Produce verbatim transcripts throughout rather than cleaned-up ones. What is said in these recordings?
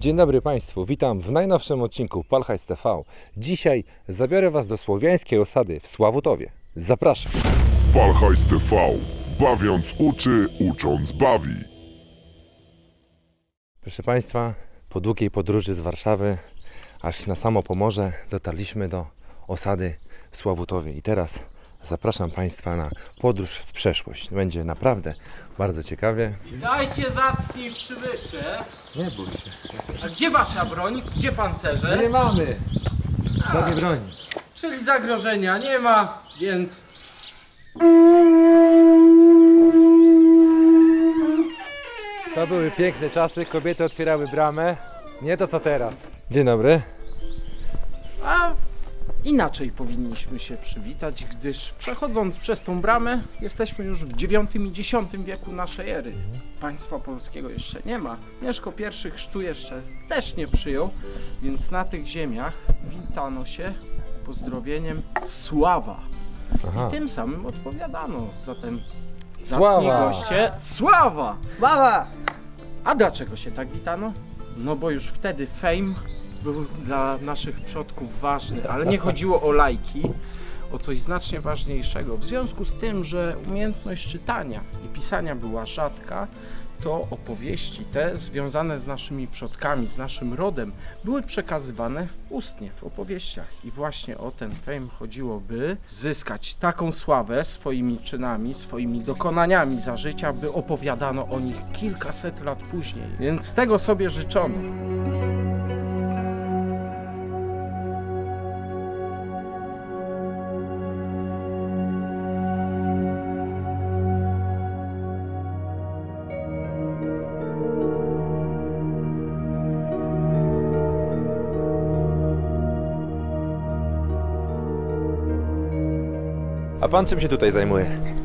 Dzień dobry Państwu, witam w najnowszym odcinku Palhajs T V. Dzisiaj zabiorę Was do słowiańskiej osady w Sławotowie. Zapraszam! Palhajs T V. Bawiąc uczy, ucząc bawi. Proszę Państwa, po długiej podróży z Warszawy aż na samo Pomorze dotarliśmy do osady w Sławotowie. I teraz zapraszam Państwa na podróż w przeszłość. Będzie naprawdę bardzo ciekawie. Dajcie zacni przywysze. Nie bój się. A gdzie wasza broń? Gdzie pancerze? Nie mamy żadnej broni. Czyli zagrożenia nie ma, więc... To były piękne czasy, kobiety otwierały bramę. Nie to co teraz. Dzień dobry. A inaczej powinniśmy się przywitać, gdyż przechodząc przez tą bramę jesteśmy już w dziewiątym i dziesiątym wieku naszej ery. Państwa polskiego jeszcze nie ma. Mieszko I chrztu jeszcze też nie przyjął, więc na tych ziemiach witano się pozdrowieniem Sława. Aha. I tym samym odpowiadano. Zatem Sława. zacni goście, Sława! Sława! A dlaczego się tak witano? No bo już wtedy fame był dla naszych przodków ważny, ale nie chodziło o lajki, o coś znacznie ważniejszego. W związku z tym, że umiejętność czytania i pisania była rzadka, to opowieści te związane z naszymi przodkami, z naszym rodem były przekazywane ustnie, w opowieściach. I właśnie o ten fame chodziło, by zyskać taką sławę swoimi czynami, swoimi dokonaniami za życia, by opowiadano o nich kilkaset lat później. Więc tego sobie życzono. A Pan czym się tutaj zajmuje?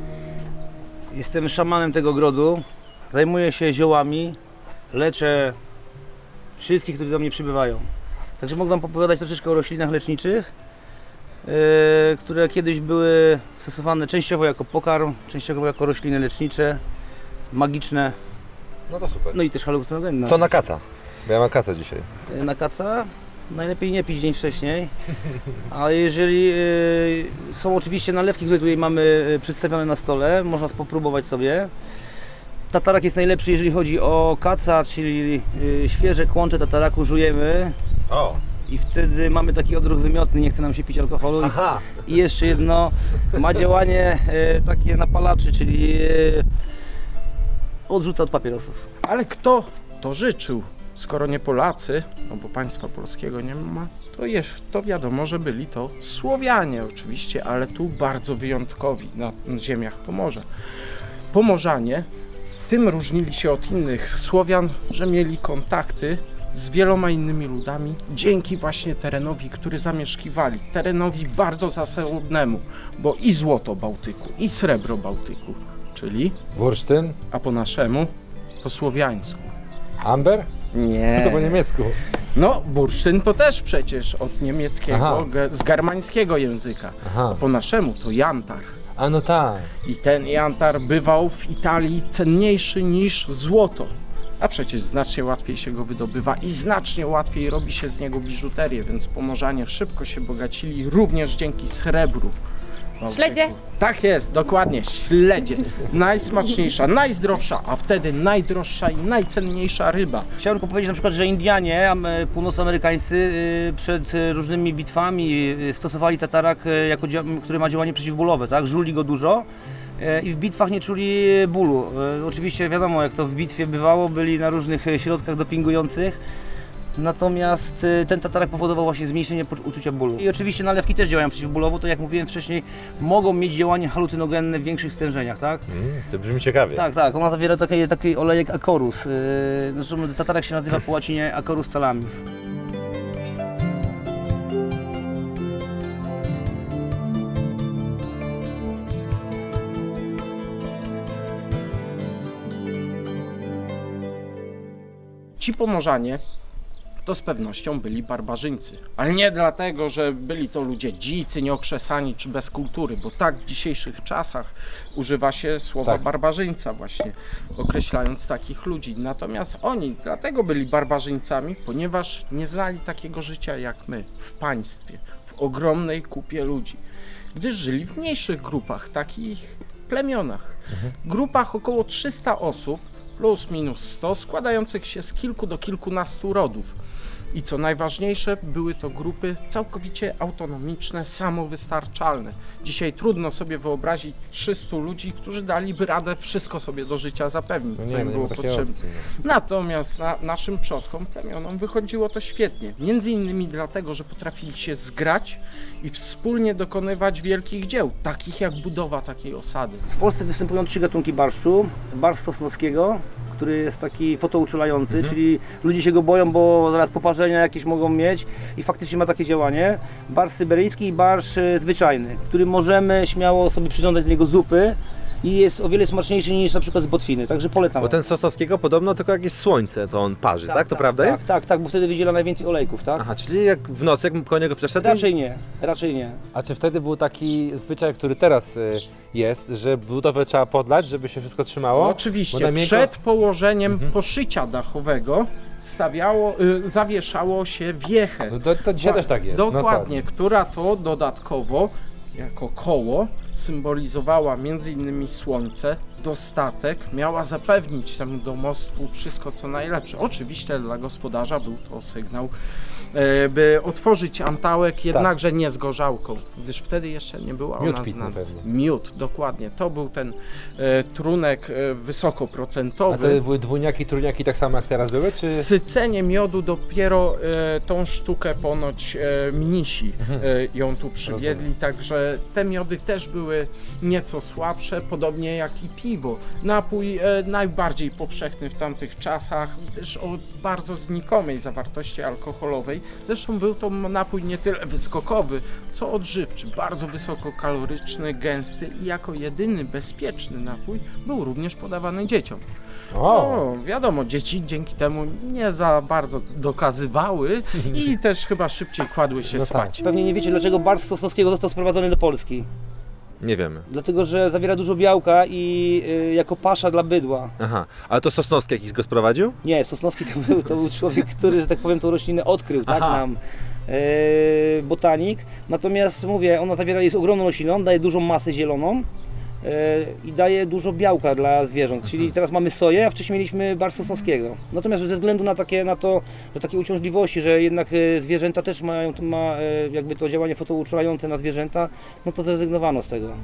Jestem szamanem tego ogrodu. Zajmuję się ziołami. Leczę wszystkich, którzy do mnie przybywają. Także mogę Wam opowiadać troszeczkę o roślinach leczniczych, yy, które kiedyś były stosowane częściowo jako pokarm, częściowo jako rośliny lecznicze, magiczne, No to super. no i też halucynogenne. Co na kaca? Bo ja mam kaca dzisiaj. Yy, Na kaca najlepiej nie pić dzień wcześniej, ale jeżeli yy, są oczywiście nalewki, które tutaj mamy yy, przedstawione na stole, można popróbować sobie. Tatarak jest najlepszy, jeżeli chodzi o kaca, czyli yy, świeże kłącze tataraku żujemy O! i wtedy mamy taki odruch wymiotny, nie chce nam się pić alkoholu. Aha! I jeszcze jedno, ma działanie yy, takie napalaczy, czyli yy, odrzuca od papierosów. Ale kto to życzył? Skoro nie Polacy, no bo państwa polskiego nie ma, to, jest, to wiadomo, że byli to Słowianie oczywiście, ale tu bardzo wyjątkowi na ziemiach Pomorza. Pomorzanie tym różnili się od innych Słowian, że mieli kontakty z wieloma innymi ludami dzięki właśnie terenowi, który zamieszkiwali. Terenowi bardzo zasobnemu, bo i złoto Bałtyku, i srebro Bałtyku, czyli, Bursztyn? a po naszemu, po słowiańsku. Amber? Nie. To po niemiecku. No, bursztyn to też przecież od niemieckiego, Aha. ge, z germańskiego języka. Aha. A po naszemu to jantar. A no tak. I ten jantar bywał w Italii cenniejszy niż złoto. A przecież znacznie łatwiej się go wydobywa i znacznie łatwiej robi się z niego biżuterię, więc Pomorzanie szybko się bogacili również dzięki srebru. Śledzie? Tak jest, dokładnie, śledzie. Najsmaczniejsza, najzdrowsza, a wtedy najdroższa i najcenniejsza ryba. Chciałem tylko powiedzieć na przykład, że Indianie am- północnoamerykańscy y, przed y, różnymi bitwami y, stosowali tatarak, y, jako dzia- który ma działanie przeciwbólowe, tak? Żuli go dużo y, i w bitwach nie czuli bólu. Y, oczywiście wiadomo, jak to w bitwie bywało, byli na różnych y, środkach dopingujących. Natomiast y, ten tatarak powodował właśnie zmniejszenie poczu- uczucia bólu. I oczywiście nalewki też działają przeciwbólowo, to jak mówiłem wcześniej, mogą mieć działanie halucynogenne w większych stężeniach, tak? Mm, to brzmi ciekawie. Tak, tak, ona zawiera taki, taki olejek acorus. Yy, zresztą tatarak się nazywa po łacinie acorus thalamus. Ci Pomorzanie to z pewnością byli barbarzyńcy. Ale nie dlatego, że byli to ludzie dzicy, nieokrzesani czy bez kultury, bo tak w dzisiejszych czasach używa się słowa Tak. barbarzyńca właśnie, określając takich ludzi. Natomiast oni dlatego byli barbarzyńcami, ponieważ nie znali takiego życia jak my, w państwie, w ogromnej kupie ludzi, gdyż żyli w mniejszych grupach, takich plemionach. Mhm. Grupach około trzysta osób, plus minus sto, składających się z kilku do kilkunastu rodów. I co najważniejsze, były to grupy całkowicie autonomiczne, samowystarczalne. Dzisiaj trudno sobie wyobrazić trzystu ludzi, którzy daliby radę wszystko sobie do życia zapewnić, No co nie, im no nie było ma takiej potrzebne. opcji, no. Natomiast na, naszym przodkom, plemionom wychodziło to świetnie. Między innymi dlatego, że potrafili się zgrać i wspólnie dokonywać wielkich dzieł, takich jak budowa takiej osady. W Polsce występują trzy gatunki barszu. Barsz sosnowskiego, który jest taki fotouczulający, Mhm. czyli ludzie się go boją, bo zaraz poparzenia jakieś mogą mieć i faktycznie ma takie działanie. Barsz syberyjski i barsz e, zwyczajny, który możemy śmiało sobie przyrządzać z niego zupy i jest o wiele smaczniejszy niż na przykład z botwiny, także polecam. Bo ten Sosnowskiego podobno tylko jak jest słońce, to on parzy, tak? To prawda tak, jest? Tak, tak, bo wtedy wydziela najwięcej olejków, tak? Aha, czyli jak w nocy, jak koło niego przeszedł? Raczej nie, raczej nie. A czy wtedy był taki zwyczaj, który teraz y, jest, że budowę trzeba podlać, żeby się wszystko trzymało? No, Bo oczywiście, na miękko- przed położeniem Mhm. poszycia dachowego stawiało, y, zawieszało się wiechę. No to, to dzisiaj też tak jest. Dokładnie, która to dodatkowo jako koło symbolizowała między innymi słońce, dostatek, miała zapewnić temu domostwu wszystko co najlepsze. Oczywiście dla gospodarza był to sygnał, e, by otworzyć antałek, jednakże nie z gorzałką, gdyż wtedy jeszcze nie była Miód ona pitny znana. pewnie. Miód, dokładnie. To był ten e, trunek e, A wysokoprocentowy. to były dwójniaki, trójniaki tak samo jak teraz były, czy? Sycenie miodu dopiero e, tą sztukę ponoć e, mnisi e, ją tu przywiedli, także te miody też były nieco słabsze, podobnie jak i piwo. Napój e, najbardziej powszechny w tamtych czasach, też o bardzo znikomej zawartości alkoholowej. Zresztą był to napój nie tyle wyskokowy, co odżywczy, bardzo wysokokaloryczny, gęsty i jako jedyny bezpieczny napój był również podawany dzieciom. O! O, wiadomo, dzieci dzięki temu nie za bardzo dokazywały i też chyba szybciej kładły się No tak. spać. Pewnie nie wiecie, dlaczego barsz sosnowskiego został sprowadzony do Polski. Nie wiemy. Dlatego, że zawiera dużo białka i y, jako pasza dla bydła. Aha, ale to Sosnowski jakiś go sprowadził? Nie, Sosnowski to był, to był człowiek, który, że tak powiem, tą roślinę odkrył, tak Aha. nam, e, botanik. Natomiast mówię, ona zawiera, jest ogromną rośliną, daje dużą masę zieloną e, i daje dużo białka dla zwierząt. Czyli teraz mamy soję, a wcześniej mieliśmy barsz sosnowskiego. Natomiast ze względu na takie, na to, że takie uciążliwości, że jednak e, zwierzęta też mają, ma e, jakby to działanie fotouczulające na zwierzęta, no to zrezygnowano z tego.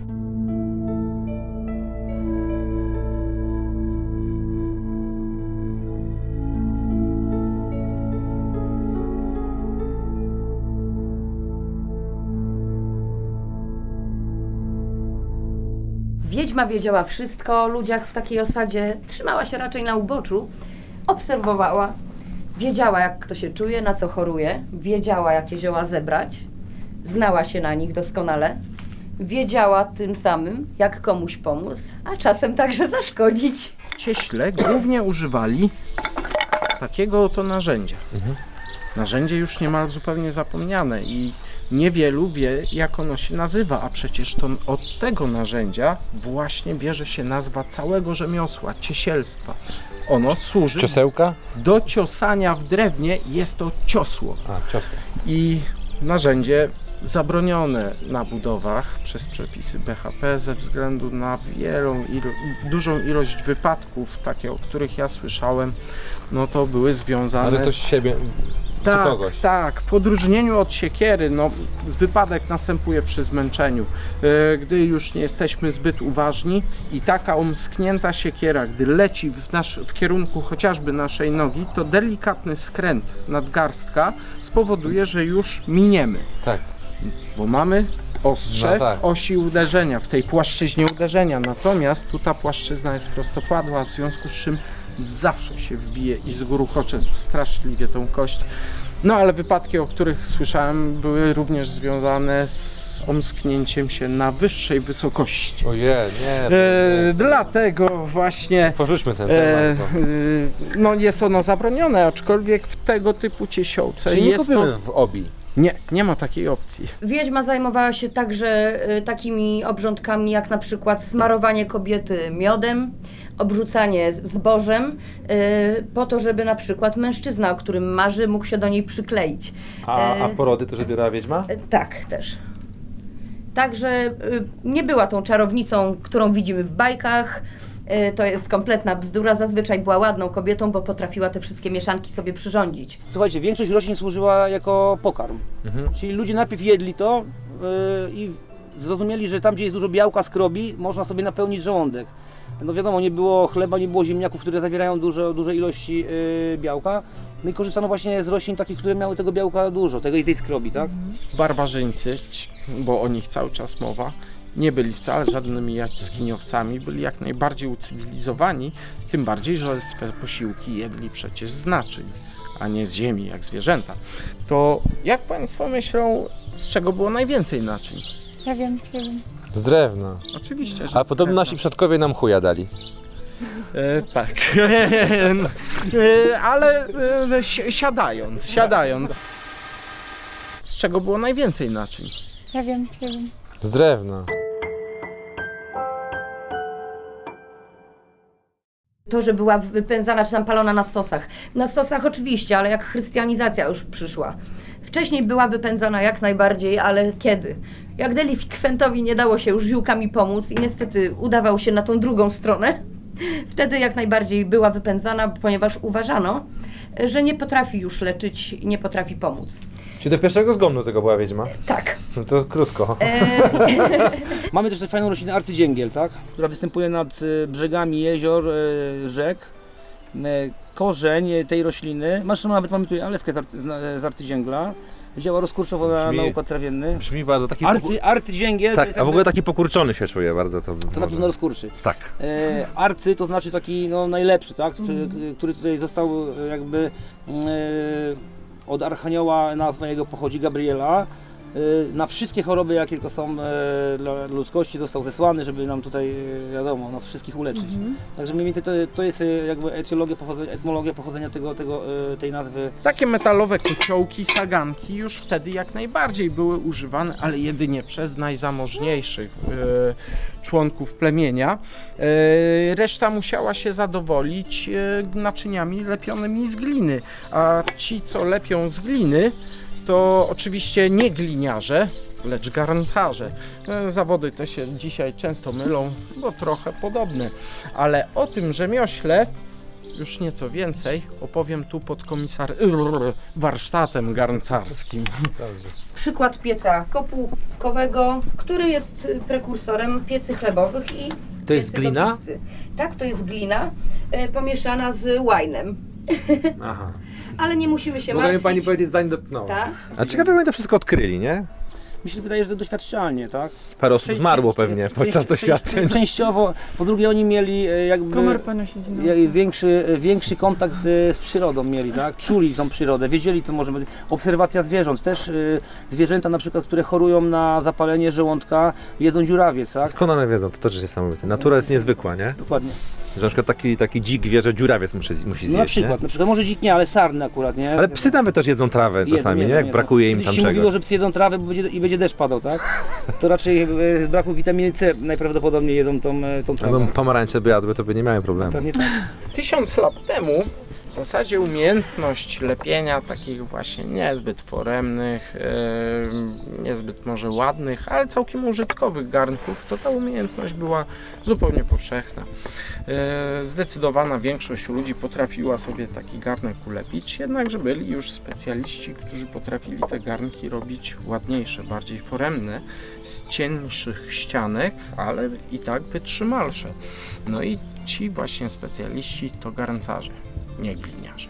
Wiedźma wiedziała wszystko o ludziach w takiej osadzie, trzymała się raczej na uboczu, obserwowała, wiedziała jak kto się czuje, na co choruje, wiedziała jakie zioła zebrać, znała się na nich doskonale, wiedziała tym samym jak komuś pomóc, a czasem także zaszkodzić. Cieśle głównie używali takiego oto narzędzia. Narzędzie już niemal zupełnie zapomniane i niewielu wie, jak ono się nazywa, a przecież to od tego narzędzia właśnie bierze się nazwa całego rzemiosła, ciesielstwa. Ono służy Ciosełka? do ciosania w drewnie, jest to ciosło. A, ciosło. I narzędzie zabronione na budowach przez przepisy B H P ze względu na wielą ilo dużą ilość wypadków, takie o których ja słyszałem, no to były związane... Ale ktoś siebie, czy Tak, kogoś? tak. W odróżnieniu od siekiery, no, wypadek następuje przy zmęczeniu. E, gdy już nie jesteśmy zbyt uważni i taka omsknięta siekiera, gdy leci w, nasz, w kierunku chociażby naszej nogi, to delikatny skręt nadgarstka spowoduje, że już miniemy, Tak. bo mamy ostrze No tak. w osi uderzenia, w tej płaszczyźnie uderzenia. Natomiast tu ta płaszczyzna jest prostopadła, w związku z czym zawsze się wbije i zgruchocze straszliwie tą kość. No ale wypadki, o których słyszałem, były również związane z omsknięciem się na wyższej wysokości. Ojej, nie. to E, nie. dlatego właśnie Porzućmy ten e, temat. bo- e, no jest ono zabronione, aczkolwiek w tego typu ciesiące Czyli nie jest kupimy to... w obi. Nie, nie ma takiej opcji. Wiedźma zajmowała się także y, takimi obrządkami jak na przykład smarowanie kobiety miodem, obrzucanie z- zbożem, y, po to, żeby na przykład mężczyzna, o którym marzy, mógł się do niej przykleić. A, a E, porody to zabierała wiedźma? y, tak, też. Także y, nie była tą czarownicą, którą widzimy w bajkach. Y, to jest kompletna bzdura. Zazwyczaj była ładną kobietą, bo potrafiła te wszystkie mieszanki sobie przyrządzić. Słuchajcie, większość roślin służyła jako pokarm. Mhm. Czyli ludzie najpierw jedli to yy, i zrozumieli, że tam, gdzie jest dużo białka, skrobi, można sobie napełnić żołądek. No wiadomo, nie było chleba, nie było ziemniaków, które zawierają duże, duże ilości yy, białka. No i korzystano właśnie z roślin takich, które miały tego białka dużo, tego i tej skrobi, tak? Barbarzyńcy, ci- bo o nich cały czas mowa, nie byli wcale żadnymi jaskiniowcami, byli jak najbardziej ucywilizowani, tym bardziej, że swe posiłki jedli przecież z naczyń, a nie z ziemi, jak zwierzęta. To jak Państwo myślą, z czego było najwięcej naczyń? Ja wiem, ja wiem. Z drewna. Oczywiście, że A z podobno drewna. nasi przodkowie nam chuja dali. E, tak. e, ale e, si- siadając, siadając, z czego było najwięcej naczyń? Ja wiem, ja wiem. Z drewna. To, że była wypędzana czy tam palona na stosach. Na stosach oczywiście, ale jak chrystianizacja już przyszła. Wcześniej była wypędzana jak najbardziej, ale kiedy? Jak delikwentowi nie dało się już ziółkami pomóc i niestety udawał się na tą drugą stronę, wtedy jak najbardziej była wypędzana, ponieważ uważano, że nie potrafi już leczyć, nie potrafi pomóc. Czy do pierwszego zgonu tego była wiedźma? Tak. No to krótko. E, Mamy też tę fajną roślinę arcydzięgiel, tak? Która występuje nad y, brzegami jezior, y, rzek. Y, Korzeń tej rośliny, masz nawet mamy tu alewkę z, arty, z arcydzięgla. Działa rozkurczowo na, Brzmi- na układ trawienny. Brzmi bardzo taki... Arcy, arcydzięgiel to tak, jest a w jakby- ogóle taki pokurczony się czuje bardzo to. to na pewno rozkurczy. Tak. E, arcy to znaczy taki no, najlepszy, tak? Który, który tutaj został e, jakby e, od Archanioła, nazwa jego pochodzi, Gabriela. E, na wszystkie choroby, jakie tylko są e, dla ludzkości, został zesłany, żeby nam tutaj, e, wiadomo, nas wszystkich uleczyć. Także mniej więcej to, to jest e, jakby etiologia pochodzenia, etymologia pochodzenia tego, tego, e, tej nazwy. Takie metalowe kociołki, saganki już wtedy jak najbardziej były używane, ale jedynie przez najzamożniejszych e, członków plemienia. E, reszta musiała się zadowolić e, naczyniami lepionymi z gliny, a ci, co lepią z gliny, to oczywiście nie gliniarze, lecz garncarze. E, Zawody te się dzisiaj często mylą, bo trochę podobne, ale o tym rzemiośle już nieco więcej opowiem tu pod komisar... warsztatem garncarskim. Przykład pieca kopułkowego, który jest y, prekursorem piecy chlebowych i To jest piecy do glina? pizzy. Tak, to jest glina y, pomieszana z łajnem. Aha. Ale nie musimy się Mogła mi martwić. pani powiedzieć, zanim dotknęła. Tak? A ciekawe, jak oni to wszystko odkryli, nie? Mi się wydaje, że to doświadczalnie, tak? Parę osób Część- zmarło część- pewnie część- podczas część- doświadczeń. Częściowo, po drugie oni mieli e, jakby... Komar panu siedzi na... Ja- Większy, większy kontakt e, z przyrodą mieli, tak? Czuli tą przyrodę, wiedzieli co może być. Obserwacja zwierząt, też e, zwierzęta na przykład, które chorują na zapalenie żołądka, jedzą dziurawiec, tak? Skąd one wiedzą? To też jest niesamowite. Natura jest niezwykła, nie? Dokładnie. Że na przykład taki, taki dzik wie, że dziurawiec musi, musi No zjeść, na przykład, nie? na przykład może dzik nie, ale sarny akurat, nie? Ale psy nawet też jedzą trawę Jedzą, czasami, jedzą, nie? Jak jedzą. brakuje im Kiedyś tam się czegoś. mówiło, że psy jedzą trawę bo będzie, i będzie deszcz padał, tak? To raczej e, z braku witaminy C najprawdopodobniej jedzą tą, e, tą trawę. Jakbym pomarańcze by jadły, to by nie miały problemu. Pewnie tak. Tysiąc lat temu w zasadzie umiejętność lepienia takich właśnie niezbyt foremnych, e, niezbyt może ładnych, ale całkiem użytkowych garnków, to ta umiejętność była zupełnie powszechna. E, zdecydowana większość ludzi potrafiła sobie taki garnek ulepić, jednakże byli już specjaliści, którzy potrafili te garnki robić ładniejsze, bardziej foremne, z cieńszych ścianek, ale i tak wytrzymalsze. No i ci właśnie specjaliści to garncarze, nie gliniarze,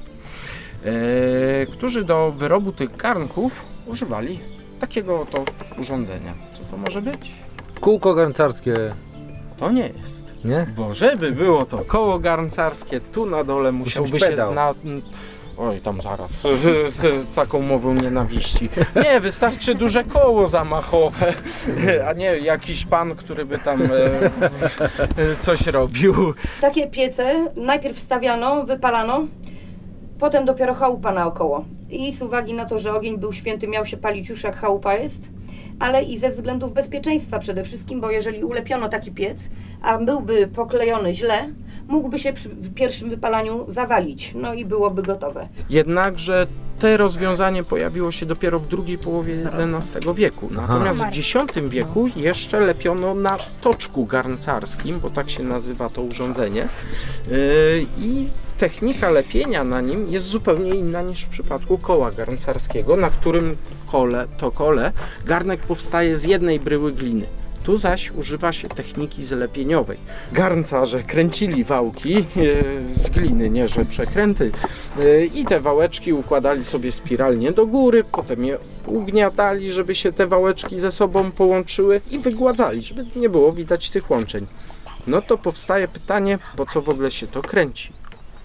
e, którzy do wyrobu tych garnków używali takiego oto urządzenia. Co to może być? Kółko garncarskie, To nie jest. nie? Bo żeby było to koło garncarskie, tu na dole musiałby być się pedał. zna... Oj, tam zaraz, taką mową nienawiści. Nie, wystarczy duże koło zamachowe, a nie jakiś pan, który by tam coś robił. Takie piece najpierw stawiano, wypalano, potem dopiero chałupa naokoło. I z uwagi na to, że ogień był święty, miał się palić już jak chałupa jest, ale i ze względów bezpieczeństwa przede wszystkim, bo jeżeli ulepiono taki piec, a byłby poklejony źle, mógłby się przy pierwszym wypalaniu zawalić, no i byłoby gotowe. Jednakże to rozwiązanie pojawiło się dopiero w drugiej połowie jedenastego wieku. Natomiast w dziesiątym wieku jeszcze lepiono na toczku garncarskim, bo tak się nazywa to urządzenie. Yy, I technika lepienia na nim jest zupełnie inna niż w przypadku koła garncarskiego, na którym kole, to kole garnek powstaje z jednej bryły gliny. Tu zaś używa się techniki zlepieniowej. Garncarze kręcili wałki e, z gliny, nie że przekręty, e, i te wałeczki układali sobie spiralnie do góry, potem je ugniatali, żeby się te wałeczki ze sobą połączyły i wygładzali, żeby nie było widać tych łączeń. No to powstaje pytanie, po co w ogóle się to kręci?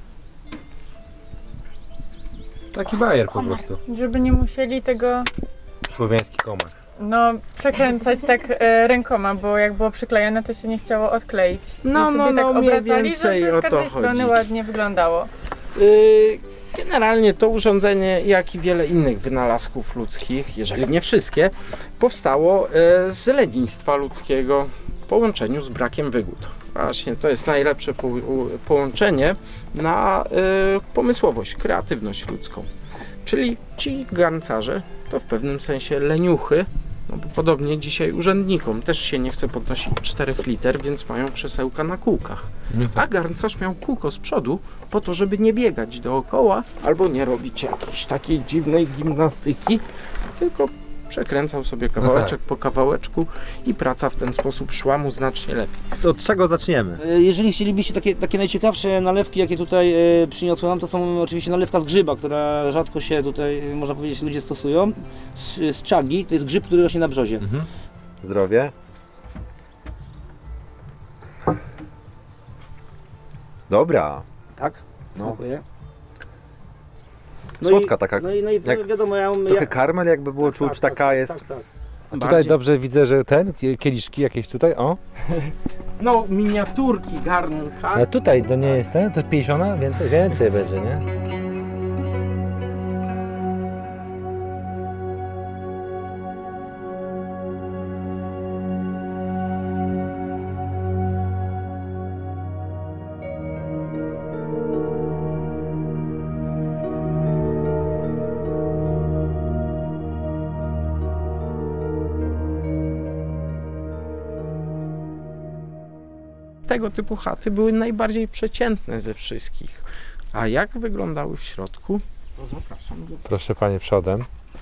Taki bajer po prostu. Żeby nie musieli tego, Słowiański komar. no, przekręcać tak e, rękoma, bo jak było przyklejone, to się nie chciało odkleić. No, I sobie no, tak no, mniej obracali, więcej żeby o z każdej to strony chodzi. ładnie wyglądało. Yy, Generalnie to urządzenie, jak i wiele innych wynalazków ludzkich, jeżeli nie wszystkie, powstało e, z lenistwa ludzkiego w połączeniu z brakiem wygód. Właśnie to jest najlepsze po, u, połączenie na e, pomysłowość, kreatywność ludzką. Czyli ci garncarze to w pewnym sensie leniuchy, no bo podobnie dzisiaj urzędnikom też się nie chce podnosić czterech liter, więc mają krzesełka na kółkach. A garncarz miał kółko z przodu po to, żeby nie biegać dookoła albo nie robić jakiejś takiej dziwnej gimnastyki, tylko przekręcał sobie kawałeczek po kawałeczku i praca w ten sposób szła mu znacznie lepiej. To od czego zaczniemy? E, Jeżeli chcielibyście takie, takie najciekawsze nalewki, jakie tutaj e, przyniosłem nam, to są oczywiście nalewka z grzyba, która rzadko się tutaj, e, można powiedzieć, ludzie stosują. Z, z czagi, to jest grzyb, który rośnie na brzozie. Mhm. Zdrowie. Dobra. Tak? No. Dziękuję. Słodka i, taka. No i, no i jak- wiadomo, ja mam... Trochę ja, karmel jakby było tak, czuć, tak, taka tak, jest. Tak, tak. A tutaj Bardziej- dobrze widzę, że ten, kie- kieliszki jakieś tutaj, o. No, miniaturki garnka. Ale tutaj to nie jest ten, to pięćdziesiąt, więcej, więcej będzie, nie? Tego typu chaty były najbardziej przeciętne ze wszystkich. A jak wyglądały w środku? To zapraszam do... Proszę panie przodem.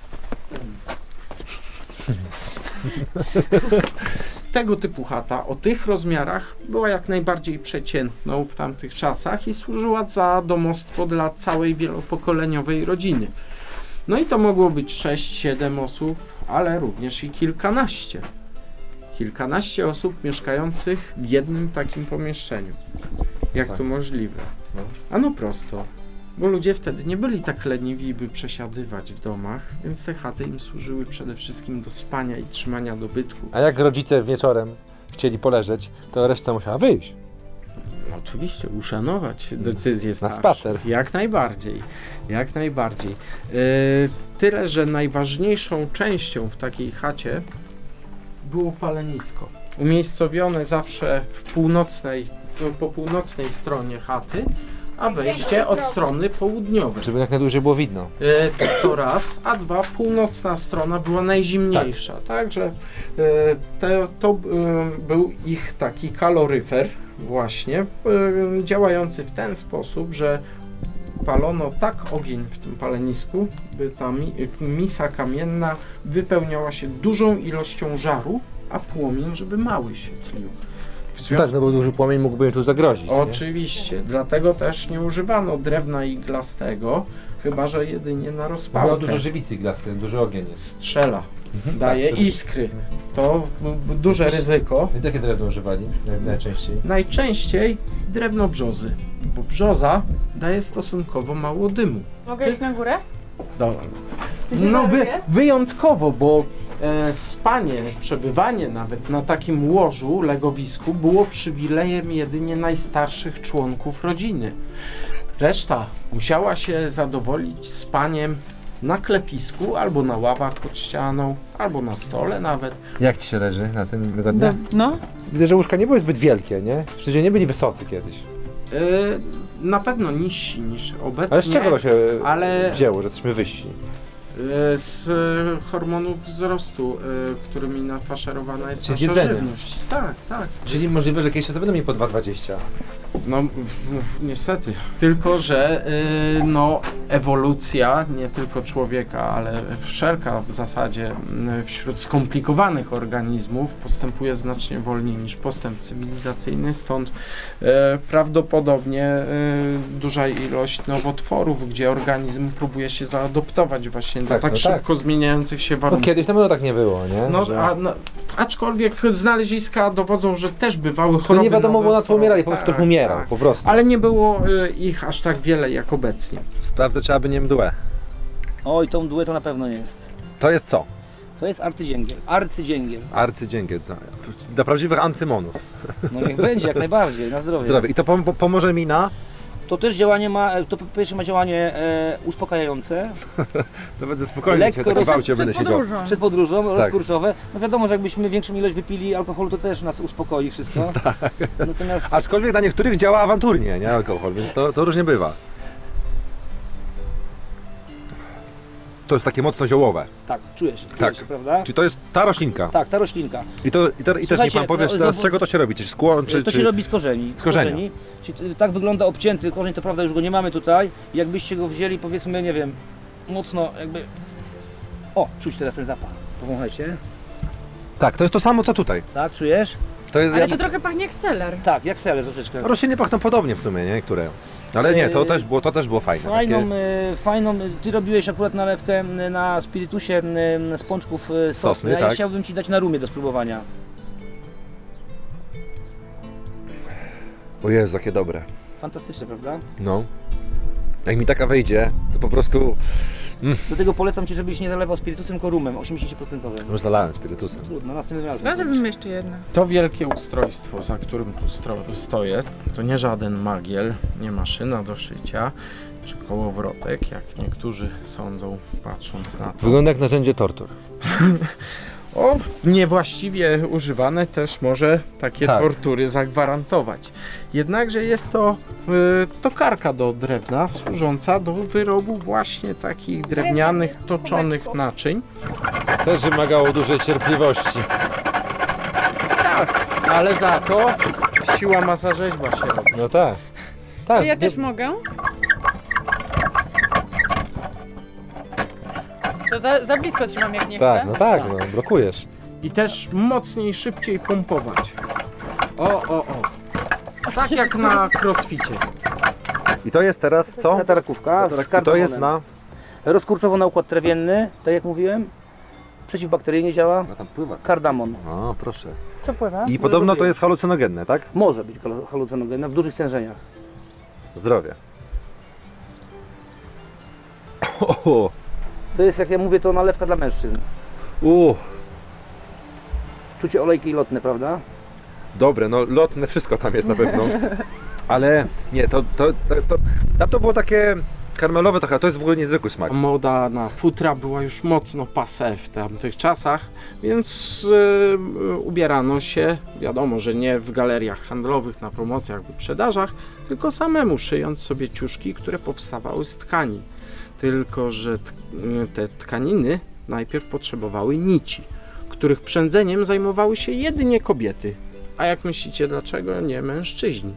Tego typu chata o tych rozmiarach była jak najbardziej przeciętną w tamtych czasach i służyła za domostwo dla całej wielopokoleniowej rodziny. No i to mogło być sześć siedem osób, ale również i kilkanaście. Kilkanaście osób mieszkających w jednym takim pomieszczeniu. Jak to możliwe? A no prosto, bo ludzie wtedy nie byli tak leniwi, by przesiadywać w domach, więc te chaty im służyły przede wszystkim do spania i trzymania dobytku. A jak rodzice wieczorem chcieli poleżeć, to reszta musiała wyjść. No, oczywiście, uszanować decyzję starszych. spacer. Jak najbardziej, jak najbardziej. Yy, tyle, że najważniejszą częścią w takiej chacie było palenisko. Umiejscowione zawsze w północnej, po północnej stronie chaty, a wejście od strony południowej. Żeby jak najdłużej było widno. E, to raz, a dwa, północna strona była najzimniejsza, tak. Także e, te, to e, był ich taki kaloryfer właśnie, e, działający w ten sposób, że palono tak ogień w tym palenisku, by ta mi, misa kamienna wypełniała się dużą ilością żaru, a płomień, żeby mały się tlił. W związku Tak, no bo duży płomień mógłby im tu zagrozić. nie? Oczywiście, dlatego też nie używano drewna iglastego, chyba że jedynie na Miał rozpałkę. dużo żywicy iglasty, duży ogień jest. Strzela, daje tak, to- iskry. To b- duże ryzyko. Więc jakie drewno używali naj- najczęściej? Najczęściej drewno brzozy, bo brzoza daje stosunkowo mało dymu. Mogę Ty- iść na górę? Dobra. Ty się No wy, daruje? wyjątkowo, bo e, spanie, przebywanie nawet na takim łożu, legowisku było przywilejem jedynie najstarszych członków rodziny. Reszta musiała się zadowolić spaniem na klepisku, albo na ławach pod ścianą, albo na stole nawet. Jak ci się leży na tym wygodnie? Do, no. Widzę, że łóżka nie były zbyt wielkie, nie? Przecież nie byli wysocy kiedyś. E, na pewno niżsi niż obecnie. Ale z czego to się ale- wzięło, że jesteśmy wyżsi? E, Z e, hormonów wzrostu, e, którymi nafaszerowana jest Czyli z nasza jedzenia. żywność. Tak, tak. Czyli możliwe, że kiedyś sobie będą mieli po dwa dwadzieścia. No, w- w- niestety. Tylko, że y, no, ewolucja nie tylko człowieka, ale wszelka w zasadzie y, wśród skomplikowanych organizmów postępuje znacznie wolniej niż postęp cywilizacyjny, stąd y, prawdopodobnie y, duża ilość nowotworów, gdzie organizm próbuje się zaadoptować właśnie do Tak, tak no szybko zmieniających się No warunków. kiedyś na pewno tak nie było, nie? No, Że... a, no, aczkolwiek znaleziska dowodzą, że też bywały To choroby nie wiadomo było na co nowotworowe. umierali, po prostu ktoś Tak, umierał, tak. po prostu. Ale nie było y, ich aż tak wiele jak obecnie. Sprawdzę, czy aby nie mdłe. Oj, tą mdłę to na pewno nie jest. To jest co? To jest arcydzięgiel. Arcydzięgiel. Arcydzięgiec. Dla prawdziwych ancymonów. No niech będzie, jak najbardziej, na zdrowie. Zdrowie. I to pom- pomoże mi na... To też działanie ma, to po pierwsze ma działanie e, uspokajające, To będę spokojnie, Lekko cię tak roz- w aucie będę Przed siedział. podróżą. przed podróżą, Tak. rozkurczowe. No wiadomo, że jakbyśmy większą ilość wypili alkoholu, to też nas uspokoi wszystko. Natomiast Aczkolwiek dla niektórych działa awanturnie, nie alkohol, więc to, to różnie bywa. To jest takie mocno ziołowe. tak, czujesz, czujesz Tak. się, prawda? Czy to jest ta roślinka? Tak, ta roślinka. I, to, i, te, i też niech Słuchajcie, pan powie, no, czy teraz z zobacz- czego to się robi? Czy szkło, czy... to czy... się robi z korzeni. Z korzenia. Czyli t- tak wygląda obcięty korzeń, to prawda już go nie mamy tutaj. Jakbyście go wzięli, powiedzmy, nie wiem, mocno jakby... O, czuć teraz ten zapach. Powąchajcie. Tak, to jest to samo co tutaj. Tak, czujesz? To jest, Ale jak... to trochę pachnie jak seler. Tak, jak seler troszeczkę. Rośliny pachną podobnie w sumie, nie? Niektóre. Ale nie, to Yy, też było, to też było fajne. Fajną, Takie... e, fajną, ty robiłeś akurat nalewkę m, na spirytusie m, z pączków e, sosny, Sosny, a ja tak. chciałbym ci dać na rumie do spróbowania. O Jezu, jakie dobre. Fantastyczne, prawda? No. Jak mi taka wejdzie, to po prostu... Do tego polecam ci, żebyś nie zalewał spirytusem, tylko rumem osiemdziesiąt procent. Już zalałem spirytusem. Trudno, następnym razem. No zrobimy jeszcze jedno. To wielkie ustrojstwo, za którym tu stro- stoję, to nie żaden magiel, nie maszyna do szycia, czy kołowrotek, jak niektórzy sądzą, patrząc na to. Wygląda jak narzędzie tortur. O, niewłaściwie używane też może takie Tak. tortury zagwarantować. Jednakże jest to y, tokarka do drewna, służąca do wyrobu właśnie takich drewnianych, toczonych naczyń. Też wymagało dużej cierpliwości. Tak, ale za to siła masa rzeźba się robi. No tak. To Tak, ja nie- też mogę? To za, za blisko trzymam jak nie tak, chcę. no tak, no, blokujesz. I też mocniej, szybciej pompować. O, o, o. Tak jak na crossficie. I to jest teraz co? Tatarakówka z I to kardamonem. jest na... Rozkurczowo na układ trawienny, tak jak mówiłem. Przeciwbakteryjnie działa. No tam pływa. Kardamon. O, proszę. Co pływa? I podobno to jest halucynogenne, tak? Może być halo- halucynogenne w dużych stężeniach. Zdrowie. O, To jest, jak ja mówię, to nalewka dla mężczyzn. u, Czucie olejki lotne, prawda? dobre, no lotne wszystko tam jest na pewno. Ale nie, to, to, to, to, tam to było takie karmelowe trochę, a to jest w ogóle niezwykły smak. Moda na futra była już mocno passé w tamtych czasach, więc yy, ubierano się, wiadomo, że nie w galeriach handlowych, na promocjach, wyprzedażach, tylko samemu szyjąc sobie ciuszki, które powstawały z tkanin. Tylko że t- yy, te tkaniny najpierw potrzebowały nici, których przędzeniem zajmowały się jedynie kobiety. A jak myślicie, dlaczego nie mężczyźni?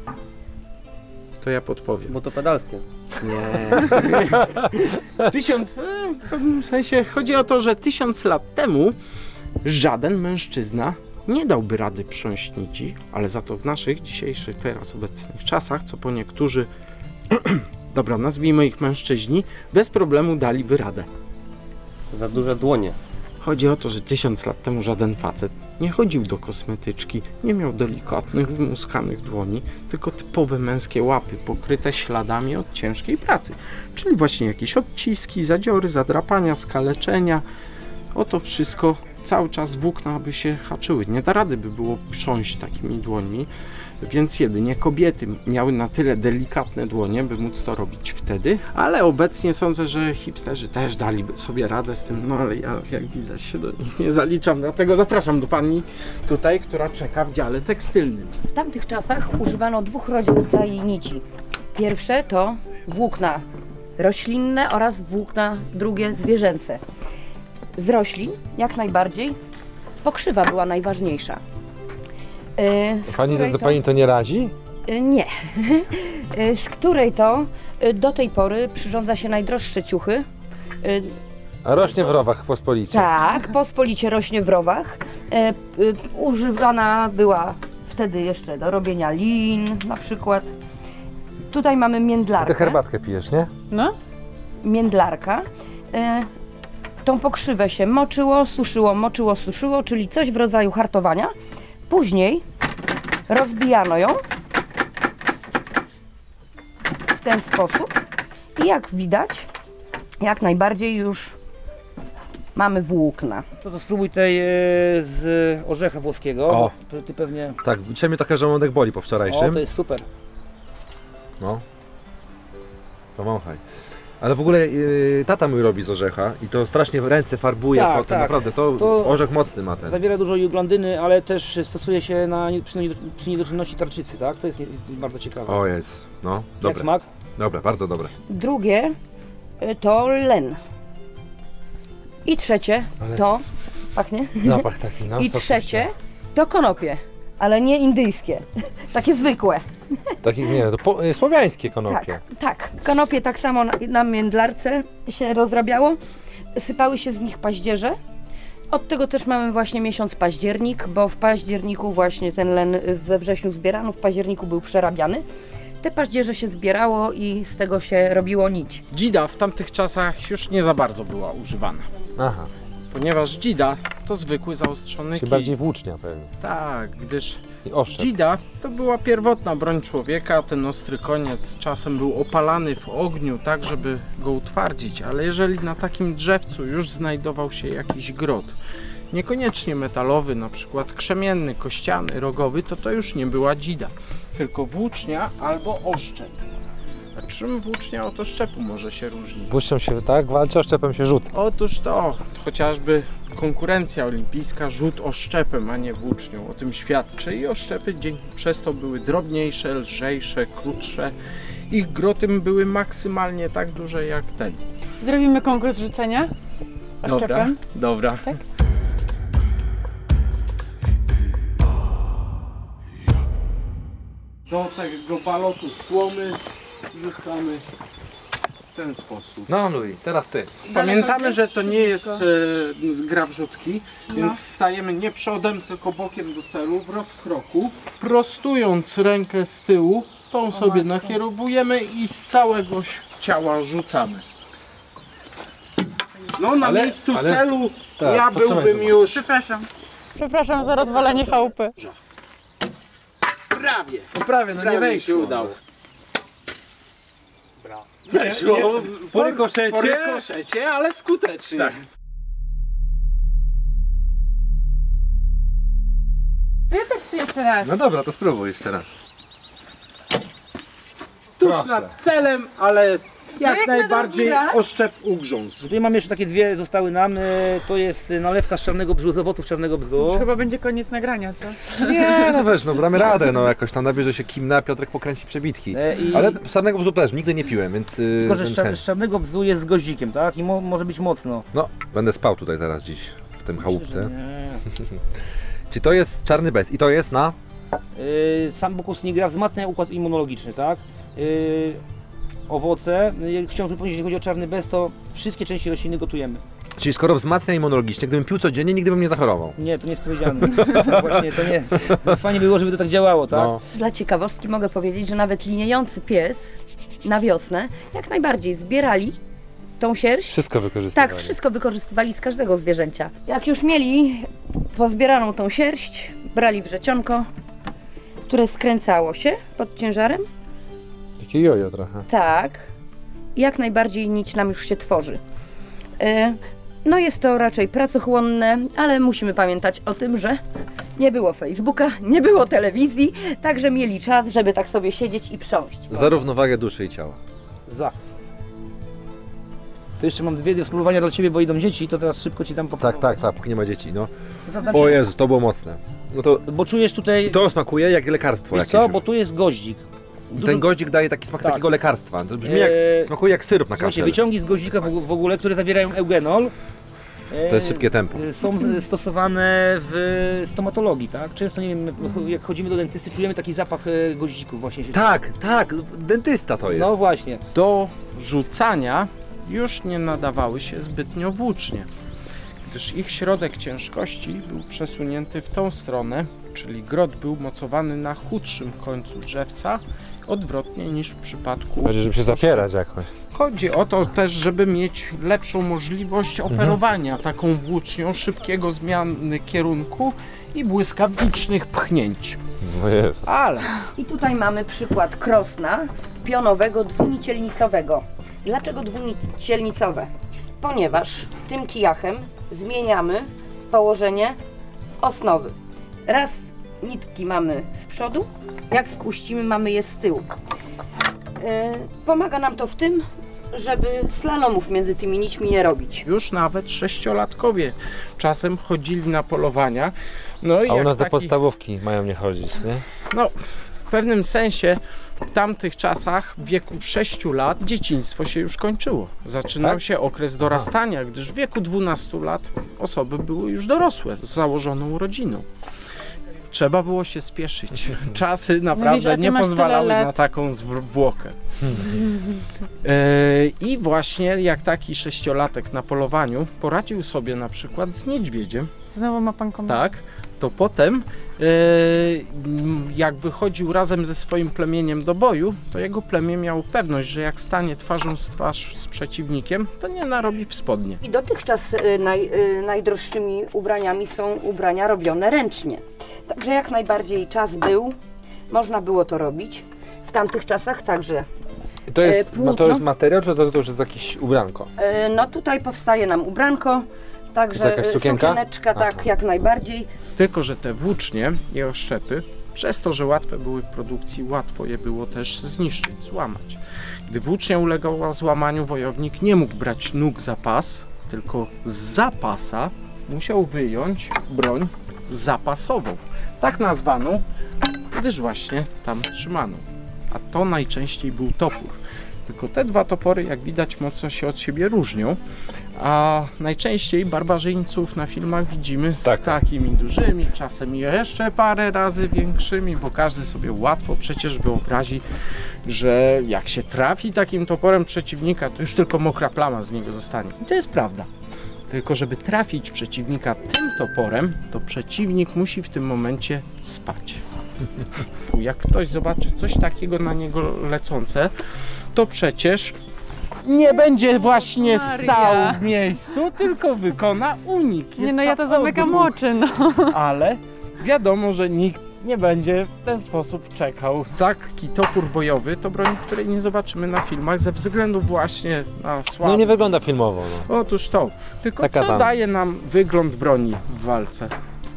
To ja podpowiem. Bo to pedalskie. Nie. Tysiąc, e, w pewnym sensie chodzi o to, że tysiąc lat temu żaden mężczyzna nie dałby rady prząść nici, ale za to w naszych dzisiejszych, teraz obecnych czasach, co po niektórzy, dobra, nazwijmy ich mężczyźni, bez problemu daliby radę. Za duże dłonie. Chodzi o to, że tysiąc lat temu żaden facet nie chodził do kosmetyczki, nie miał delikatnych, wymuskanych dłoni, tylko typowe męskie łapy, pokryte śladami od ciężkiej pracy. Czyli właśnie jakieś odciski, zadziory, zadrapania, skaleczenia. Oto wszystko, cały czas włókna by się haczyły. Nie da rady by było prząść takimi dłońmi, więc jedynie kobiety miały na tyle delikatne dłonie, by móc to robić wtedy, ale obecnie sądzę, że hipsterzy też daliby sobie radę z tym, no ale ja, jak widać, się do nich nie zaliczam, dlatego zapraszam do pani tutaj, która czeka w dziale tekstylnym. W tamtych czasach używano dwóch rodzajów nici. Pierwsze to włókna roślinne oraz włókna drugie zwierzęce. Z roślin jak najbardziej pokrzywa była najważniejsza. Yy, z Pani, której to, pani to nie razi? Yy, nie. Yy, z której to yy, do tej pory przyrządza się najdroższe ciuchy. Yy, A rośnie w rowach pospolicie. tak, pospolicie rośnie w rowach. Yy, yy, używana była wtedy jeszcze do robienia lin na przykład. Tutaj mamy Ty międlarkę. herbatkę pijesz, nie? No? Międlarka. Yy, tą pokrzywę się moczyło, suszyło, moczyło, suszyło, czyli coś w rodzaju hartowania. Później rozbijano ją w ten sposób i jak widać, jak najbardziej już mamy włókna. To, to spróbuj tej e, z orzecha włoskiego. O. Ty- Ty pewnie... Tak, dzisiaj mnie trochę żołądek boli po O, wczorajszym. to jest super. No. To wąchaj. Ale w ogóle yy, tata mój robi z orzecha i to strasznie ręce farbuje Tak, potem, tak. naprawdę, to, To- orzech mocny ma ten. Zawiera dużo juglandyny, ale też stosuje się na, nie- przy, nie- przy niedoczynności tarczycy, tak? To jest nie, bardzo ciekawe. O Jezus, no, Jak dobre, smak? dobre, bardzo dobre. Drugie y, to len. I trzecie Ale- to, pachnie? Zapach taki, no. I soku trzecie to konopie, ale nie indyjskie, takie zwykłe. Takich, nie, to po, y, słowiańskie konopie. Tak, tak. Konopie tak samo na, na międlarce się rozrabiało. Sypały się z nich paździerze. Od tego też mamy właśnie miesiąc październik, bo w październiku właśnie ten len we wrześniu zbierano, w październiku był przerabiany. Te paździerze się zbierało i z tego się robiło nić. Dzida w tamtych czasach już nie za bardzo była używana, Aha, ponieważ dzida to zwykły zaostrzony czyli kij. bardziej włócznia pewnie. Tak, gdyż I oszczep. dzida to była pierwotna broń człowieka, ten ostry koniec czasem był opalany w ogniu tak, żeby go utwardzić, ale jeżeli na takim drzewcu już znajdował się jakiś grot, niekoniecznie metalowy, na przykład krzemienny, kościany, rogowy, to to już nie była dzida, tylko włócznia albo oszczep. A czym włócznia od oszczepu może się różnić? Włócznią się tak walczy, oszczepem się rzuca. Otóż to, chociażby konkurencja olimpijska, rzut oszczepem, a nie włócznią, o tym świadczy i oszczepy dzięki przez to były drobniejsze, lżejsze, krótsze. Ich groty były maksymalnie tak duże jak ten. Zrobimy konkurs rzucenia Dobra, oszczepem. dobra. Tak? Do tego balotu słomy rzucamy w ten sposób. No Louis, teraz ty. Pamiętamy, że to nie jest e, gra wrzutki, No. więc stajemy nie przodem, tylko bokiem do celu, w rozkroku. Prostując rękę z tyłu, tą sobie nakierowujemy i z całego ciała rzucamy. No na Ale- miejscu ale- celu tak, ja potrzymaj byłbym sobie. już Przepraszam. Przepraszam za rozwalenie chałupy. prawie. No prawie, no Prawie się udało. Weszło. Po rykoszecie. Po rykoszecie, ale skutecznie. Tak. Ja też chcę jeszcze raz. No dobra, to spróbuj jeszcze raz. Tuż Proszę. nad celem, ale jak, jak na najbardziej drugi raz? oszczep ugrzązł. Tutaj mamy jeszcze takie dwie, zostały nam. e, To jest nalewka z czarnego bzu, z owoców czarnego bzu. Chyba będzie koniec nagrania, co? Nie, no wiesz, no damy radę, no jakoś tam nabierze się kimna, a Piotrek pokręci przebitki. E, i- Ale z czarnego bzu też nigdy nie piłem, więc... Yy, Tylko, że z, więc czar- chęć. z czarnego bzu jest z goździkiem, tak? I mo- może być mocno. No, będę spał tutaj zaraz dziś, w tym chałupce. Nie. Czy to jest czarny bez i to jest na... Yy, sam bokus nie gra, wzmacnia układ immunologiczny, tak? Yy, owoce, yy, chciałbym powiedzieć, jeśli chodzi o czarny bez, to wszystkie części rośliny gotujemy. Czyli skoro wzmacnia immunologicznie, gdybym pił codziennie, nigdy bym nie zachorował. Nie, to nie jest powiedziane. To właśnie, to nie. Fajnie było, żeby to tak działało, tak? No. Dla ciekawostki mogę powiedzieć, że nawet liniejący pies na wiosnę jak najbardziej zbierali tą sierść. Wszystko wykorzystywali. Tak, wszystko wykorzystywali z każdego zwierzęcia. Jak już mieli pozbieraną tą sierść, brali wrzecionko, które skręcało się pod ciężarem. Takie jojo trochę. Tak, jak najbardziej nić nam już się tworzy. E, No jest to raczej pracochłonne, ale musimy pamiętać o tym, że nie było Facebooka, nie było telewizji, także mieli czas, żeby tak sobie siedzieć i prząść. Za równowagę duszy i ciała. Za. To jeszcze mam dwie do spróbowania dla Ciebie, bo idą dzieci, to teraz szybko Ci dam Tak, popróbować. tak, tak, póki nie ma dzieci, no. To dam O ci- Jezu, to było mocne. No to, Bo czujesz tutaj, to smakuje jak lekarstwo wiesz jakieś co, już. bo tu jest goździk. Dużo- Ten goździk daje taki smak Tak. takiego lekarstwa. To brzmi jak, Eee, smakuje jak syrop na Słuchajcie, kaszel. wyciągi z goździka w w ogóle, które zawierają eugenol. To jest szybkie tempo. e, Są z- stosowane w stomatologii, tak? Często, nie wiem, jak chodzimy do dentysty, czujemy taki zapach e, goździków właśnie. się- Tak, tak, dentysta to jest. No właśnie. Do rzucania już nie nadawały się zbytnio włócznie, gdyż ich środek ciężkości był przesunięty w tą stronę, czyli grot był mocowany na chudszym końcu drzewca, odwrotnie niż w przypadku... Chodzi, żeby się zapierać jakoś. Chodzi o to też, żeby mieć lepszą możliwość operowania taką włócznią, szybkiego zmiany kierunku i błyskawicznych pchnięć. No Jezus. Ale I tutaj mamy przykład krosna pionowego dwunicielnicowego. Dlaczego dwunicielnicowe? Ponieważ tym kijachem zmieniamy położenie osnowy. Raz nitki mamy z przodu, jak spuścimy, mamy je z tyłu. Yy, pomaga nam to w tym, żeby slalomów między tymi nićmi nie robić. już nawet sześciolatkowie czasem chodzili na polowania. No i A u jak nas do taki- podstawówki mają nie chodzić, nie? No, w pewnym sensie w tamtych czasach w wieku sześciu lat dzieciństwo się już kończyło. Zaczynał Tak? się okres dorastania, gdyż w wieku dwunastu lat osoby były już dorosłe z założoną rodziną. Trzeba było się spieszyć. Czasy Mówisz, a naprawdę ty nie masz tyle pozwalały lat. na taką zwłokę. E, I właśnie jak taki sześciolatek na polowaniu poradził sobie na przykład z niedźwiedziem, Znowu ma pan komentarz. tak, to potem e, jak wychodził razem ze swoim plemieniem do boju, to jego plemię miało pewność, że jak stanie twarzą z twarz z przeciwnikiem, to nie narobi w spodnie. I dotychczas y, naj, y, najdroższymi ubraniami są ubrania robione ręcznie. Także jak najbardziej czas był, można było to robić. W tamtych czasach także. To jest, E, no to płótno. jest materiał, czy to, to już jest jakieś ubranko? Y, no tutaj powstaje nam ubranko, To także jakaś y, sukienka? sukieneczka, tak, Aha. jak najbardziej. Tylko że te włócznie i oszczepy, przez to, że łatwe były w produkcji, łatwo je było też zniszczyć, złamać. Gdy włócznia ulegała złamaniu, wojownik nie mógł brać nóg za pas, tylko z zapasa musiał wyjąć broń zapasową. Tak nazwaną, gdyż właśnie tam trzymano. A to najczęściej był topór. Tylko te dwa topory, jak widać, mocno się od siebie różnią, a najczęściej barbarzyńców na filmach widzimy z Tak. takimi dużymi, czasem jeszcze parę razy większymi, bo każdy sobie łatwo przecież wyobrazi, że jak się trafi takim toporem przeciwnika, to już tylko mokra plama z niego zostanie. I to jest prawda. Tylko żeby trafić przeciwnika tym toporem, to przeciwnik musi w tym momencie spać. Jak ktoś zobaczy coś takiego na niego lecące, to przecież nie będzie właśnie Maria. stał w miejscu, tylko wykona unik. Nie Jest no, ja to zamykam odruch. oczy, no. Ale wiadomo, że nikt nie będzie w ten sposób czekał. Taki topór bojowy to broń, której nie zobaczymy na filmach ze względu właśnie na słabą. No nie wygląda filmowo, no. Otóż to. Tylko Taka co tam. daje nam wygląd broni w walce?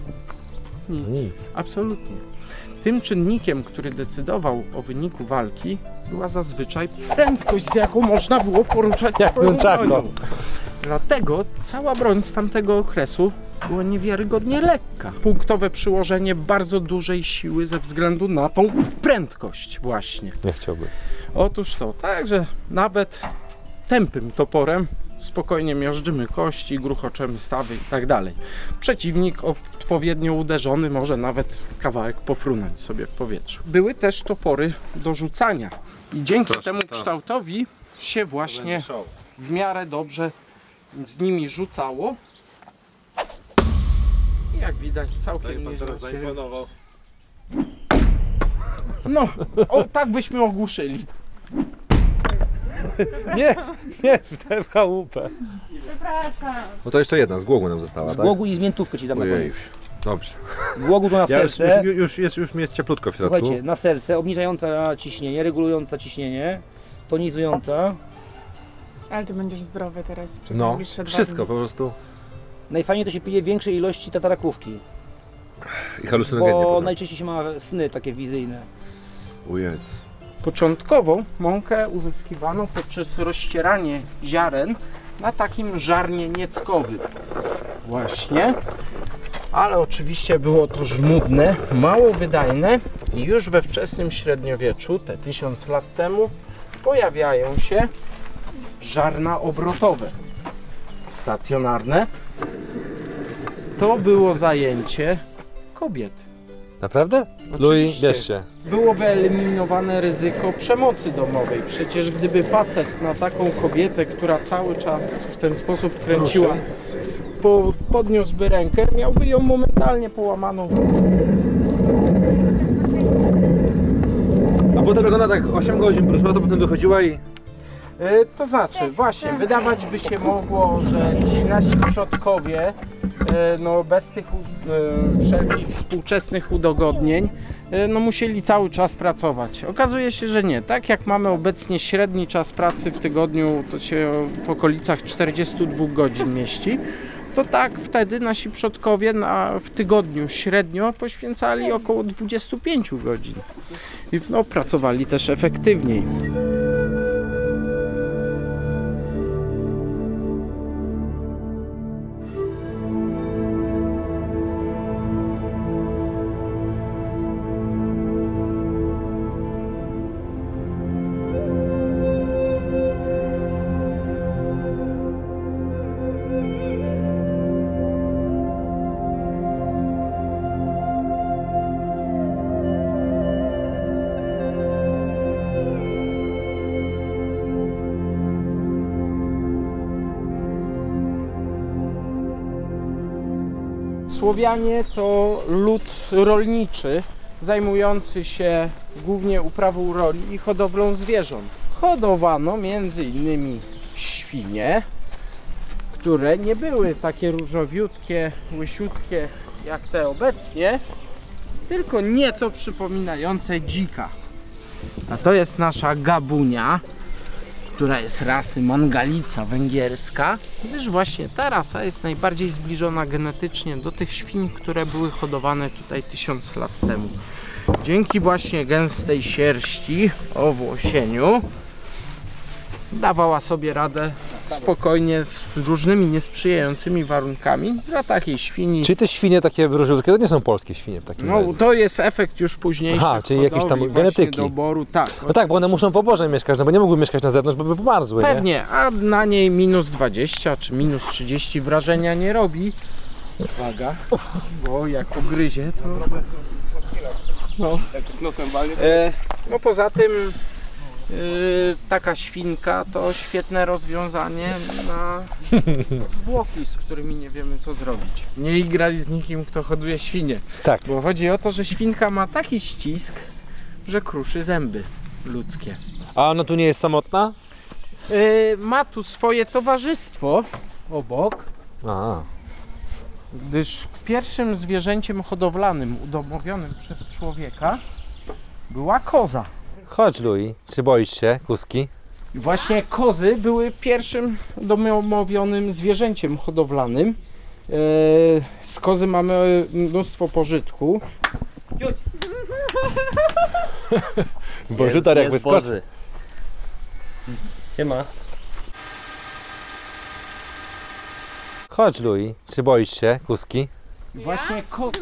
Nic. Nic. Absolutnie. Tym czynnikiem, który decydował o wyniku walki, była zazwyczaj prędkość, z jaką można było poruszać Jak swoją nunchaku. bronią. Dlatego cała broń z tamtego okresu była niewiarygodnie lekka. Punktowe przyłożenie bardzo dużej siły ze względu na tą prędkość właśnie. Nie chciałby. Otóż to, także nawet tępym toporem spokojnie miażdżymy kości, gruchoczemy stawy i tak dalej. Przeciwnik odpowiednio uderzony może nawet kawałek pofrunąć sobie w powietrzu. Były też topory do rzucania i dzięki Proszę, temu tak. kształtowi się właśnie w miarę dobrze z nimi rzucało. I jak widać całkiem nieźle się... zaimponował. No, o, tak byśmy ogłuszyli. Nie, nie, w tę chałupę. Przepraszam. Bo to jeszcze jedna, z głogu nam została, Z tak? głogu i z miętówkę ci dam na Ojej, koniec. dobrze. Głogu to na Ja już, serce. już, już, jest, już mi jest cieplutko w środku. Słuchajcie, na serce, obniżająca ciśnienie, regulująca ciśnienie, tonizująca. Ale ty będziesz zdrowy teraz przez No, najbliższe dwa wszystko dni. po prostu. Najfajniej to się pije większej ilości tatarakówki, I halucynogennie bo potem. najczęściej się ma sny takie wizyjne. O Jezus. Początkowo mąkę uzyskiwano poprzez rozcieranie ziaren na takim żarnie nieckowym. Właśnie. Ale oczywiście było to żmudne, mało wydajne i już we wczesnym średniowieczu, te tysiąc lat temu, pojawiają się żarna obrotowe. Stacjonarne. To było zajęcie kobiet. Naprawdę? Oczywiście. Louis, bierz się. Było wyeliminowane ryzyko przemocy domowej. Przecież gdyby facet na taką kobietę, która cały czas w ten sposób kręciła, po, podniósłby rękę, miałby ją momentalnie połamaną. A potem jak ona tak osiem godzin próżła, to potem wychodziła i... E, to znaczy, właśnie, wydawać by się mogło, że ci nasi przodkowie, e, no bez tych e, wszelkich współczesnych udogodnień, e, no musieli cały czas pracować. Okazuje się, że nie. Tak jak mamy obecnie średni czas pracy w tygodniu, to się w okolicach czterdziestu dwóch godzin mieści, to tak wtedy nasi przodkowie na, w tygodniu średnio poświęcali około dwudziestu pięciu godzin. I no, pracowali też efektywniej. Słowianie to lud rolniczy, zajmujący się głównie uprawą roli i hodowlą zwierząt. Hodowano między innymi świnie, które nie były takie różowiutkie, łysiutkie jak te obecnie, tylko nieco przypominające dzika. A to jest nasza gabunia, która jest rasy mangalica węgierska, gdyż właśnie ta rasa jest najbardziej zbliżona genetycznie do tych świń, które były hodowane tutaj tysiąc lat temu. Dzięki właśnie gęstej sierści, owłosieniu, dawała sobie radę spokojnie z różnymi niesprzyjającymi warunkami dla takiej świni. Czyli te świnie takie różowiutkie to nie są polskie świnie w takim No razie. to jest efekt już późniejszy. Aha, czyli jakiejś tam genetyki. Doboru, tak. No tak, bo one muszą w oborze mieszkać, no bo nie mogły mieszkać na zewnątrz, bo by pomarzły, nie? Pewnie, a na niej minus dwadzieścia czy minus trzydzieści wrażenia nie robi. Uwaga, bo jak ugryzie to... No, e, no poza tym e, taka świnka to świetne rozwiązanie na zwłoki, z którymi nie wiemy co zrobić. Nie igrać z nikim, kto hoduje świnie. Tak. Bo chodzi o to, że świnka ma taki ścisk, że kruszy zęby ludzkie. A ona tu nie jest samotna? Yy, ma tu swoje towarzystwo obok, Aha. gdyż pierwszym zwierzęciem hodowlanym udomowionym przez człowieka była koza. Chodź, Louis, czy boisz się kuski? I właśnie kozy były pierwszym udomowionym zwierzęciem hodowlanym. Yy, z kozy mamy mnóstwo pożytku. Bożytar jak wyskoczy. Siema. Chodź, Louis, czy boisz się kuski? Właśnie kot.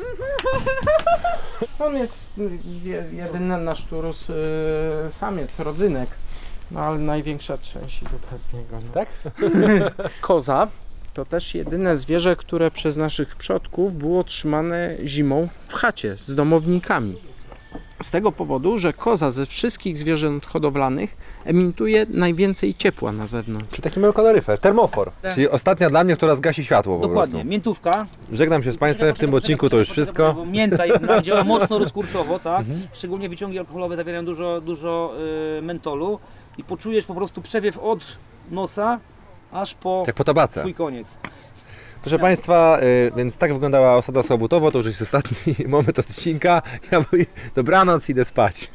On jest je- jedyny nasz tu rósł yy, samiec, rodzynek. No ale największa część idzie z niego. No. Tak? Koza to też jedyne zwierzę, które przez naszych przodków było trzymane zimą w chacie z domownikami. Z tego powodu, że koza ze wszystkich zwierząt hodowlanych emituje najwięcej ciepła na zewnątrz. Czy taki mały kaloryfer, termofor. Tak. Czyli ostatnia dla mnie, która zgasi światło po Dokładnie, prostu. miętówka. Żegnam się z Państwem w tym odcinku, to już wszystko. Bo mięta jedna działa mocno rozkurczowo, tak? Szczególnie wyciągi alkoholowe zawierają dużo, dużo y, mentolu. i poczujesz po prostu przewiew od nosa aż po Jak po tabace. twój koniec. Proszę Państwa, y, więc tak wyglądała osada Sławotowo, to już jest ostatni moment odcinka. Ja mówię, dobranoc, idę spać.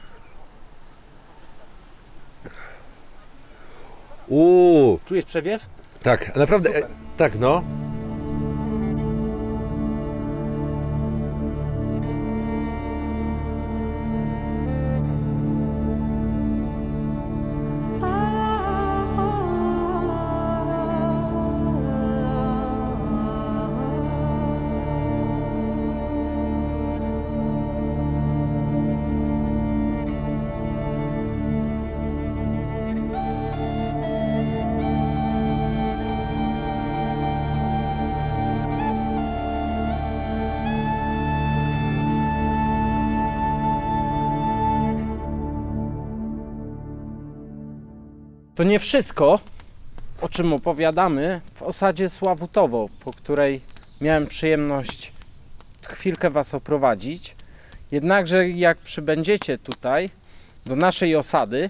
Uuu, Czujesz przewiew? tak, naprawdę, Super. e, tak no. To nie wszystko, o czym opowiadamy w osadzie Sławutowo, po której miałem przyjemność chwilkę Was oprowadzić. Jednakże jak przybędziecie tutaj do naszej osady,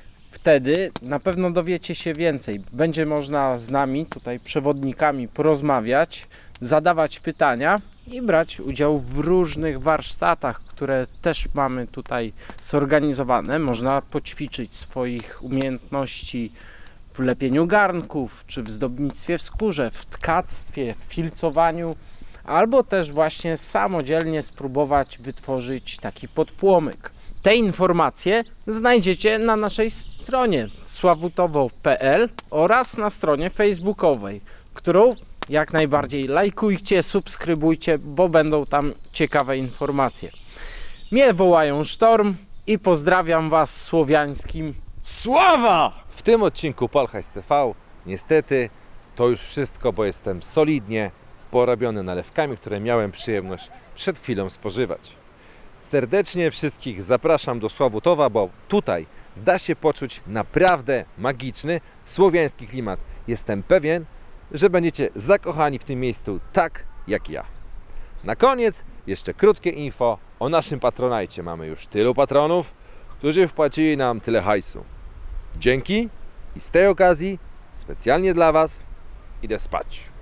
wtedy na pewno dowiecie się więcej. Będzie można z nami, tutaj przewodnikami, porozmawiać, zadawać pytania i brać udział w różnych warsztatach, które też mamy tutaj zorganizowane. Można poćwiczyć swoich umiejętności w lepieniu garnków, czy w zdobnictwie w skórze, w tkactwie, w filcowaniu, albo też właśnie samodzielnie spróbować wytworzyć taki podpłomyk. Te informacje znajdziecie na naszej stronie sławutowo kropka p l oraz na stronie facebookowej, którą jak najbardziej lajkujcie, subskrybujcie, bo będą tam ciekawe informacje. Mnie wołają Sztorm i pozdrawiam Was słowiańskim Sława! W tym odcinku Polhajs T V niestety to już wszystko, bo jestem solidnie porobiony nalewkami, które miałem przyjemność przed chwilą spożywać. Serdecznie wszystkich zapraszam do Sławotowa, bo tutaj da się poczuć naprawdę magiczny słowiański klimat. Jestem pewien, że będziecie zakochani w tym miejscu tak jak ja. Na koniec jeszcze krótkie info o naszym patronajcie. Mamy już tylu patronów, którzy wpłacili nam tyle hajsu. Dzięki i z tej okazji specjalnie dla Was idę spać.